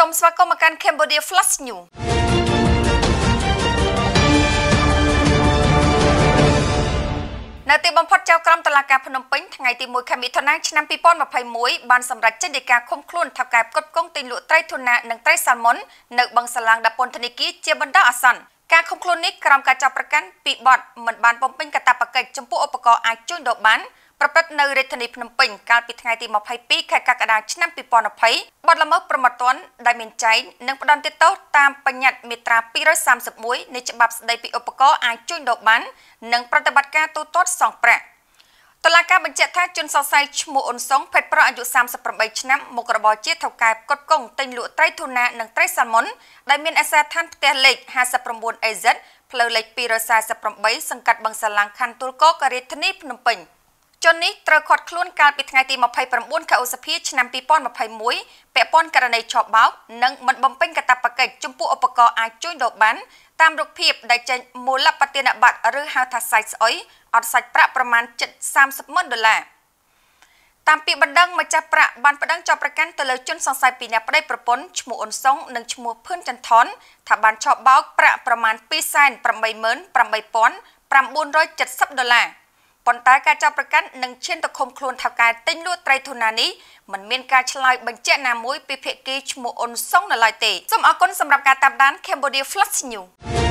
សូមស្វាគមន៍មកកាន់ Cambodia Flash News នៅទីបំផុតចៅក្រមតុលាការភ្នំពេញថ្ងៃទី1 ខែមិថុនាឆ្នាំ2021បានសម្រេចចេញដីកាឃុំខ្លួនថៅកែផ្គត់ផ្គង់ទិញលក់ត្រីធូណានិងត្រីសាល់មុននៅបឹងសាឡាងដាក់ពន្ធនាគារជាបណ្ដោះអាសន្នការឃុំខ្លួននេះក្រោមការចាប់ប្រកាន់ពីបទមិនបានបំពេញកាតព្វកិច្ចចំពោះឧបករណ៍អាចជួញដូរបានប្រព្រឹត្តនៅរាជធានីភ្នំពេញកាលពីថ្ងៃទី22 ខែកក្កដាឆ្នាំ2020បទល្មើសប្រមាថទណ្ឌដែលមានចែងនិងផ្ដន្ទាទោសតាមបញ្ញត្តិមាត្រា231នៃច្បាប់ស្តីពីឧបករណ៍អាចជួញដូរបាននិងប្រតិបត្តិការទូទាត់សងប្រាក់តុលាការបញ្ជាក់ថាជនសង្ស័យឈ្មោះអ៊ុនសុងភេទប្រុសអាយុ38ឆ្នាំមុខរបរជាថៅកែផ្គត់ផ្គង់ទិញលក់ត្រីធូណានិងត្រីសាល់មុនដែលមានអាសយដ្ឋានផ្ទះលេខ 59AZ ផ្លូវលេខ248សង្កាត់បឹងសាឡាងខណ្ឌទួលគោករាជធានីភ្នំពេញជននេះត្រូវឃាត់ខ្លួនកាលពីថ្ងៃទី29 ខែឧសភាឆ្នាំ2021ពាក់ព័ន្ធករណីឆបោកនិងមិនបំពេញកាតព្វកិច្ចចំពោះឧបករណ៍អាចជួញដូរបានតាមរូបភាពដែលចេញមូលបទានបត្រឬហៅថាសាច់ស្អុយអត់សាច់ប្រាក់ប្រមាណ$30,000តាមពីបណ្ដឹងម្ចាស់ប្រាក់បានប្តឹងចាប់ប្រកាន់ទៅលើជនសង្ស័យពីរនាក់ប្តីប្រពន្ធឈ្មោះអ៊ុនសុងនិងឈ្មោះភឿនចន្ទថនថាបានឆបោកប្រាក់ប្រមាណ$288,970ប៉ុន្តែការចាប់ប្រកាន់និងឈានទៅឃុំខ្លួនថៅកែទិញលក់ត្រីធូណានេះមិនមានការឆ្លើយបញ្ជាក់ណាមួយពីភាគីឈ្មោះអ៊ុនសុងនៅឡើយទេសូមអរគុណសម្រាប់ការតាមដាន Cambodia Flash News